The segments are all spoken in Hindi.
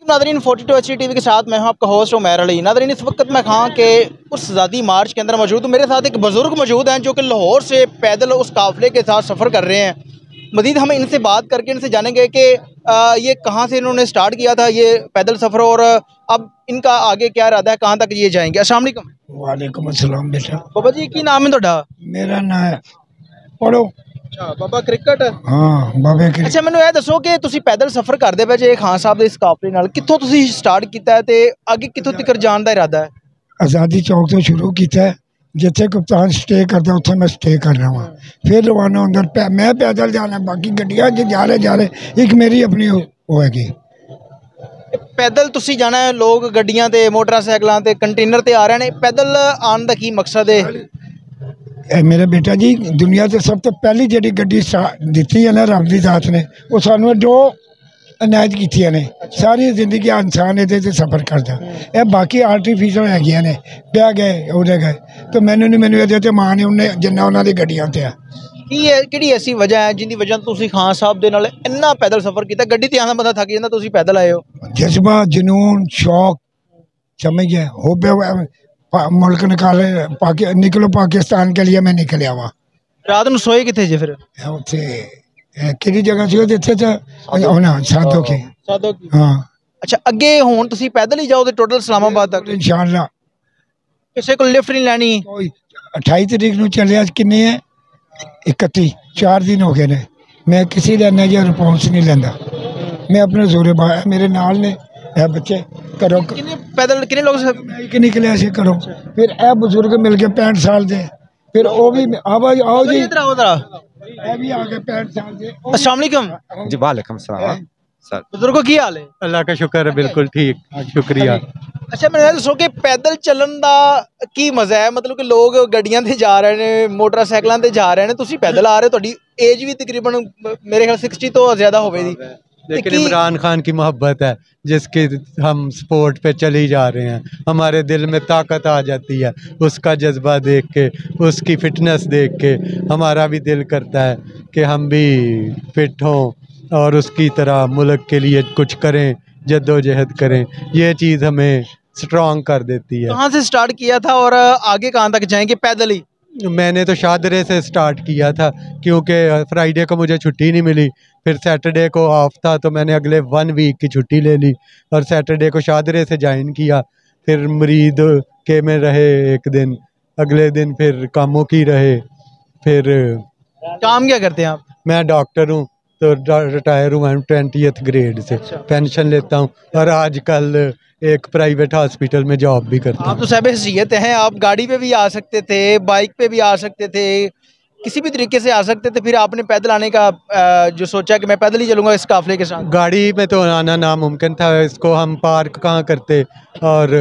नादरीन 42 HD TV के साथ मैं हूं आपका होस्ट उमैर अली। नादरीन इस वक्त मैं खां के उस आज़ादी मार्च के अंदर मौजूद हूँ। मेरे साथ एक बुज़ुर्ग मौजूद हैं जो कि लाहौर से पैदल उस काफ़िले के साथ सफ़र कर रहे हैं। मज़ीद हम इनसे बात करके इनसे जानेंगे कि ये कहाँ से इन्होंने स्टार्ट किया था ये पैदल सफ़र, और अब इनका आगे क्या इरादा है, कहाँ तक ये जाएंगे। अस्सलाम वालेकुम। वालेकुम अस्सलाम बेटा। बाबा जी की नाम है ਤੁਹਾਡਾ? मेरा नाम है पढ़ो। अच्छा बाबा क्रिकेट। हाँ बाबे की अच्छा ਮੈਨੂੰ ਇਹ ਦੱਸੋ ਕਿ ਤੁਸੀਂ ਪੈਦਲ ਸਫ਼ਰ ਕਰਦੇ ਪਏ ਜੇ ਖਾਨ ਸਾਹਿਬ ਦੇ ਇਸ ਕਾਫਲੇ ਨਾਲ, ਕਿੱਥੋਂ ਤੁਸੀਂ ਸਟਾਰਟ ਕੀਤਾ ਹੈ ਤੇ ਅੱਗੇ ਕਿੱਥੋਂ ਤੱਕ ਜਾਣ ਦਾ ਇਰਾਦਾ ਹੈ? आज़ादी चौक तो शुरू किया है, जिथे कप्तान स्टे करता उत्थे मैं स्टे कर रहा हूँ। फिर रवाना अंदर मैं पैदल जाना, बाकी गड्डियाँ जा रहे एक मेरी अपनी वो हैगी। ਪੈਦਲ ਤੁਸੀਂ ਜਾਣਾ ਹੈ, ਲੋਕ ਗੱਡੀਆਂ ਤੇ ਮੋਟਰਸਾਈਕਲਾਂ ਤੇ ਕੰਟੇਨਰ ਤੇ ਆ ਰਹੇ ਨੇ, ਪੈਦਲ ਆਉਣ ਦਾ ਕੀ ਮਕਸਦ ਹੈ? मेरे बेटा जी दुनिया से सब तो पहली जी गड्डी दी है ना रब की जात ने, वो सानू जो अनायत की ने सारी जिंदगी इंसान ये सफ़र करता है। बाकी आर्टिफिशियल है ने ब्याह गए उड़े गए, तो मैनू नहीं मैनू ये मां ने उन्हें जिन्ना उन्होंने गड्डियां ते है। ਕਿਹੜੀ ਐਸੀ ਵਜ੍ਹਾ ਹੈ ਜਿੰਦੀ ਵਜ੍ਹਾ ਤੋਂ ਤੁਸੀਂ ਖਾਨ ਸਾਹਿਬ ਦੇ ਨਾਲ ਇੰਨਾ ਪੈਦਲ ਸਫ਼ਰ ਕੀਤਾ? ਗੱਡੀ ਤੇ ਆਉਂਦਾ ਬੰਦਾ ਥੱਕ ਜਾਂਦਾ, ਤੁਸੀਂ ਪੈਦਲ ਆਏ ਹੋ। जज्बा जुनून शौक समझ गए हो बे मुल्क निकलो पाकिस्तान के लिए मैं निकलिया हुआ। ਰਾਤ ਨੂੰ ਸੋਏ ਕਿੱਥੇ ਜੇ ਫਿਰ? कि जगह सी जिथे साधो की। ਸਾਦੋ ਕੀ? हाँ ਅੱਛਾ ਅੱਗੇ ਹੁਣ ਤੁਸੀਂ ਪੈਦਲ ਹੀ ਜਾਓਗੇ ਟੋਟਲ ਇਸਲਾਮਾਬਾਦ ਤੱਕ? इंशाअल्लाह। ਕਿਸੇ ਕੋਲ ਲਿਫਟ नहीं ਲੈਣੀ? 28 तरीक ਨੂੰ ਚੱਲਿਆ, किन्ने है 31 4 दिन हो गए ने, मैं किसी का इन्ना जिहा रिस्पॉन्स नहीं लेंदा। मैं अपने जोरे मेरे नाल ने बच्चे करो कितने पैदल कितने लोग कि निकले से करो। फिर ए बुजुर्ग मिल गए 65 साल के, फिर वो भी आवाज आओ जी इधर आओ जरा। ए भी आ गए 65 साल के। अस्सलाम वालेकुम जी वालेकुम सलाम सर। बुजुर्गों की हाल है? अल्लाह का शुक्र है, बिल्कुल ठीक, शुक्रिया। अच्छा मैं दसो कि पैदल चलन ਦਾ ਕੀ ਮਜ਼ਾ ਹੈ? मतलब कि लोग ਗੱਡੀਆਂ ਤੇ ਜਾ ਰਹੇ ਨੇ, ਮੋਟਰਸਾਈਕਲਾਂ ਤੇ ਜਾ ਰਹੇ ਨੇ, ਤੁਸੀਂ ਪੈਦਲ ਆ ਰਹੇ ਹੋ। ਤੁਹਾਡੀ ਏਜ ਵੀ तकरीबन मेरे ख्याल 60 ਤੋਂ ज़्यादा ਹੋਵੇਗੀ। लेकिन इमरान खान की मोहब्बत है जिसकी हम सपोर्ट पे चले जा रहे हैं, हमारे दिल में ताकत आ जाती है उसका जज्बा देख के, उसकी फिटनेस देख के हमारा भी दिल करता है कि हम भी फिट हों और उसकी तरह मुल्क के लिए कुछ करें, जद्दोजहद करें। ये चीज़ हमें स्ट्रॉन्ग कर देती है। कहाँ से स्टार्ट किया था और आगे कहाँ तक जाएंगे? पैदल ही? मैंने तो शादरे से स्टार्ट किया था क्योंकि फ्राइडे को मुझे छुट्टी नहीं मिली, फिर सैटरडे को ऑफ था तो मैंने अगले 1 वीक की छुट्टी ले ली और सैटरडे को शादरे से ज्वाइन किया। फिर मरीद के में रहे एक दिन, अगले दिन फिर कामों की रहे। फिर काम क्या करते हैं आप? मैं डॉक्टर हूँ तो रिटायर हुआ हूँ 20th ग्रेड से, पेंशन लेता हूँ और आजकल एक प्राइवेट हॉस्पिटल में जॉब भी करता हूँ। आप तो साहब हैसियत हैं, आप गाड़ी पे भी आ सकते थे, बाइक पे भी आ सकते थे, किसी भी तरीके से आ सकते थे, फिर आपने पैदल आने का जो सोचा कि मैं पैदल ही चलूँगा इस काफिले के साथ। गाड़ी में तो आना नामुमकिन था, इसको हम पार्क कहाँ करते और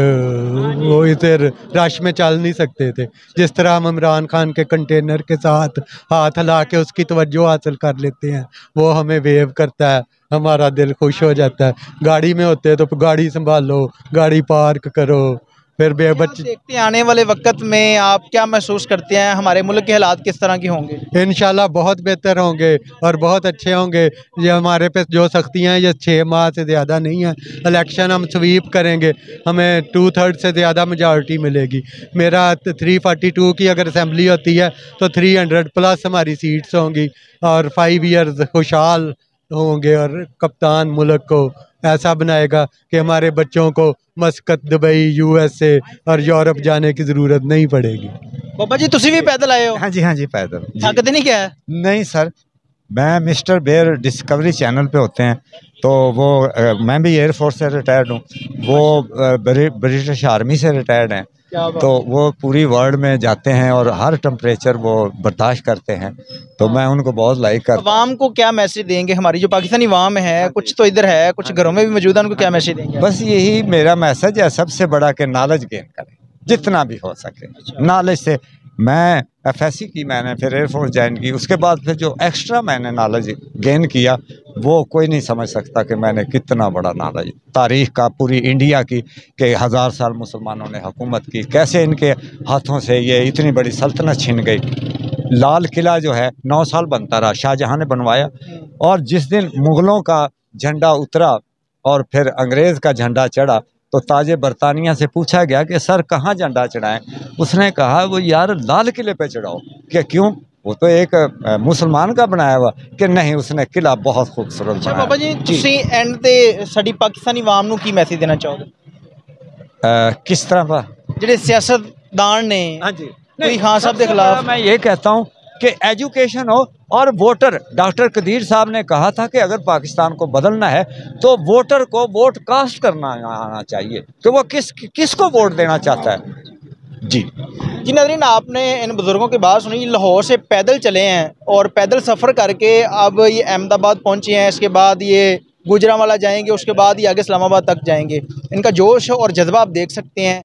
वो इधर रश में चल नहीं सकते थे। जिस तरह हम इमरान खान के कंटेनर के साथ हाथ हिला के उसकी तवज्जो हासिल कर लेते हैं, वो हमें वेव करता है, हमारा दिल खुश हो जाता है। गाड़ी में होते तो गाड़ी संभालो, गाड़ी पार्क करो, फिर बच्चे देखते आने वाले वक्त में आप क्या महसूस करते हैं, हमारे मुल्क के हालात किस तरह के होंगे? इंशाल्लाह बहुत बेहतर होंगे और बहुत अच्छे होंगे। ये हमारे पे जो सख्तियाँ हैं ये 6 माह से ज़्यादा नहीं है। इलेक्शन हम स्वीप करेंगे, हमें 2/3 से ज़्यादा मेजॉरिटी मिलेगी। मेरा 342 की अगर असम्बली होती है तो 300+ हमारी सीट्स होंगी और 5 ईयर्स खुशहाल होंगे और कप्तान मुल्क को ऐसा बनाएगा कि हमारे बच्चों को मस्कत, दुबई, USA और यूरोप जाने की ज़रूरत नहीं पड़ेगी। बाबा जी तुसी भी पैदल आए हो? हाँ जी पैदल। थकते नहीं क्या है? नहीं सर, मैं मिस्टर बेयर डिस्कवरी चैनल पे होते हैं तो वो मैं भी एयरफोर्स से रिटायर्ड हूँ, वो ब्रिटिश आर्मी से रिटायर्ड हैं, तो वो पूरी वर्ल्ड में जाते हैं और हर टेम्परेचर वो बर्दाश्त करते हैं, तो मैं उनको बहुत लाइक करता हूँ। अवाम को क्या मैसेज देंगे? हमारी जो पाकिस्तानी अवाम है, कुछ तो इधर है, कुछ घरों में भी मौजूद है, उनको क्या मैसेज देंगे? बस यही मेरा मैसेज है, सबसे बड़ा कि नॉलेज गेन करें जितना भी हो सके। नॉलेज से मैं FSC की, मैंने फिर एयरफोर्स ज्वाइन की, उसके बाद फिर जो एक्स्ट्रा मैंने नॉलेज गेन किया वो कोई नहीं समझ सकता कि मैंने कितना बड़ा नॉलेज तारीख़ का, पूरी इंडिया की, कि 1000 साल मुसलमानों ने हुकूमत की, कैसे इनके हाथों से ये इतनी बड़ी सल्तनत छिन गई। लाल किला जो है 9 साल बनता रहा, शाहजहाँ ने बनवाया, और जिस दिन मुग़लों का झंडा उतरा और फिर अंग्रेज़ का झंडा चढ़ा तो ताजे बरतानिया से पूछा गया कि सर कहाँ झंडा चढ़ाएं। उसने कहा वो यार लाल किले पे चढ़ाओ। कि क्यों? वो तो एक मुसलमान का बनाया हुआ। कि नहीं, उसने किला बहुत खूबसूरत अच्छा बनाया। बाबा जी ਤੁਸੀਂ ਐਂਡ ਤੇ ਸਾਡੀ ਪਾਕਿस्तानी ਆਵਾਮ ਨੂੰ ਕੀ ਮੈਸੇਜ ਦੇਣਾ ਚਾਹੋਗੇ? किस तरह का? ਜਿਹੜੇ ਸਿਆਸਤਦਾਨ ਨੇ हाँ जी, कोई खान साहब के सबसे खिलाफ बड़ा मैं ये कहता हूँ कि एजुकेशन हो और वोटर। डॉक्टर कदीर साहब ने कहा था कि अगर पाकिस्तान को बदलना है तो वोटर को वोट कास्ट करना आना चाहिए कि वो किसको वोट देना चाहता है। जी जी नाज़रीन, आपने इन बुज़ुर्गों की बात सुनी। लाहौर से पैदल चले हैं और पैदल सफ़र करके अब ये अहमदाबाद पहुँचे हैं। इसके बाद ये गुजरांवाला जाएंगे, उसके बाद ये आगे इस्लामाबाद तक जाएंगे। इनका जोश और जज्बा आप देख सकते हैं।